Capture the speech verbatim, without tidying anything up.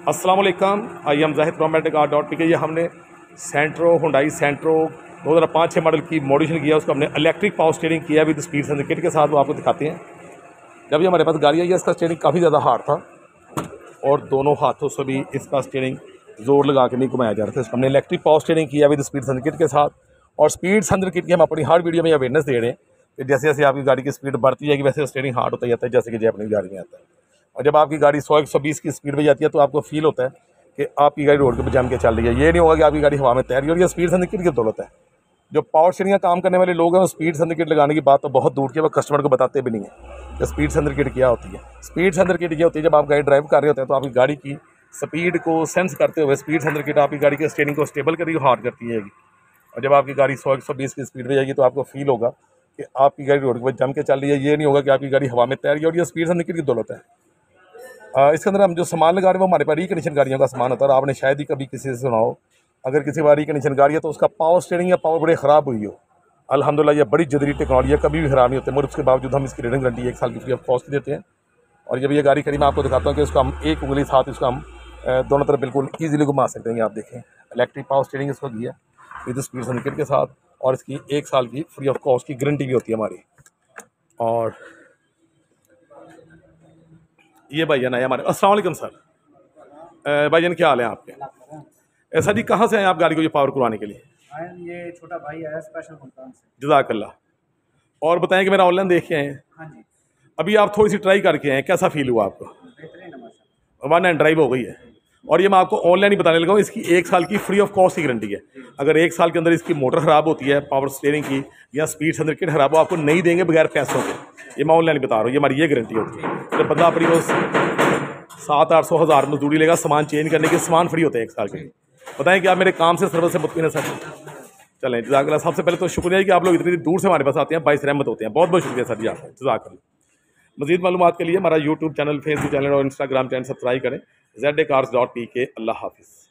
अस्सलाम वालेकुम, I am Zahid from Medicar dot P K. ये हमने सेंट्रो हुंडई सेंट्रो दो हज़ार पाँच छः मॉडल की मॉडिफिकेशन किया, उसको हमने इलेक्ट्रिक पावर स्टीयरिंग किया विद स्पीड सेंसर किट के साथ। वो आपको दिखाते हैं। जब ये हमारे पास गाड़ी आई है, इसका स्टीयरिंग काफ़ी ज़्यादा हार्ड था और दोनों हाथों से भी इसका स्टीयरिंग जोर लगा के नहीं घुमाया जा रहा था। इसको हमने इलेक्ट्रिक पावर स्टीयरिंग किया विद स्पीड सेंसर किट के साथ। और स्पीड सेंसर किट की हम अपनी हर वीडियो में अवेयरनेस दे रहे हैं कि जैसे जैसे आपकी गाड़ी की स्पीड बढ़ती जाएगी वैसे स्टीयरिंग हार्ड होता जाता है, जैसे कि जो अपनी गाड़ी में आता है। और जब आपकी गाड़ी सौ एक सौ बीस की स्पीड पे जाती है तो आपको फील होता है कि आपकी गाड़ी रोड पे जम के चल रही है। ये नहीं होगा कि आपकी गाड़ी हवा में तैर रही है। और ये स्पीड सेंसर किट की बदौलत है। जो पावर स्टीयरिंग का काम करने वाले लोग हैं वो स्पीड सेंसर किट लगाने की बात तो बहुत दूर की है, वो कस्टमर को बताते भी नहीं है कि स्पीड सेंसर किट क्या होती है। स्पीड सेंसर किट ये होती है, जब आप गाड़ी ड्राइव कर रहे होते हैं तो आपकी गाड़ी की स्पीड को सेंस करते हुए स्पीड सेंसर किट आपकी गाड़ी के स्टीयरिंग को स्टेबल करेगी, हार्ड करती जाएगी। और जब आपकी गाड़ी सौ एक सौ बीस की स्पीड पर जाएगी तो आपको फील होगा कि आपकी गाड़ी रोड पर जम के चल रही है। ये नहीं होगा कि आपकी गाड़ी हवा में तैर रही है। और ये स्पीड सेंसर किट की दौलत है। आ, इसके अंदर हम जो सामान लगा रहे हैं वो हमारे पास रिकंडीशन गाड़ियों का सामान होता है। और आपने शायद ही कभी किसी से सुना हो, अगर किसी बार रिकंडीशन गाड़ी है तो उसका पावर स्टीयरिंग या पावर बड़े ख़राब हुई हो। अल्हम्दुलिल्लाह ये बड़ी जदरी टेक्नोलॉजी है, कभी भी ख़राब नहीं होते, मगर उसके बावजूद हम इसकी रिटर्न गारंटी एक साल की फ्री ऑफ कॉस्ट देते हैं। और जब ये गाड़ी खड़ी मैं आपको दिखाता हूँ कि उसको हम एक उंगली साथ इसको हम दोनों तरफ बिल्कुल ईजिली घुमा सकते हैं। आप देखें, इलेक्ट्रिक पावर स्टीयरिंग इसको दिया विद स्पीड सेंसर किट के साथ। और इसकी एक साल की फ्री ऑफ कॉस्ट की गारंटी भी होती है हमारी। और ये भाईजान आए हमारे। अस्सलाम वालेकुम सर। भाईजान क्या हाल है आपके? ऐसा जी, कहाँ से आए आप गाड़ी को ये पावर करवाने के लिए? ये छोटा भाई आया स्पेशल मुल्तान से। जज़ाकल्लाह। और बताएं कि मेरा ऑनलाइन देख के आए हैं। हाँ जी, अभी आप थोड़ी सी ट्राई करके आए हैं, कैसा फील हुआ आपको? बेहतरीन है माशाल्लाह। वन एंड ड्राइव हो गई है। और ये मैं आपको ऑनलाइन ही बताने लगा हूँ, इसकी एक साल की फ्री ऑफ कॉस्ट की गारंटी है। अगर एक साल के अंदर इसकी मोटर ख़राब होती है पावर स्टीयरिंग की या स्पीड सेंसर किट ख़राब हो, आपको नहीं देंगे बगैर पैसों के। ये मैं ऑनलाइन बता रहा हूँ, ये हमारी ये गारंटी होती है। जब बंदा अपनी वो सात आठ सौ हज़ार मजदूरी लेगा सामान चेंज करने के, सामान फ्री होते हैं एक साल के। बताएं कि आप मेरे काम से सर्विस से मुतमिन है सर? चलें, जज़ाकल्लाह। सबसे पहले तो शुक्रिया है कि आप लोग इतनी दूर से हमारे पास आते हैं, बाइस रहमत होते हैं। बहुत बहुत शुक्रिया सर जी आपका, जज़ाकल्लाह। मज़ीद मालूमात के लिए हमारा यूट्यूब चैनल, फेसबुक चैनल और इंस्टाग्राम चैनल सब्सक्राइब करें। Z A cars dot P K. अल्लाह हाफिज़।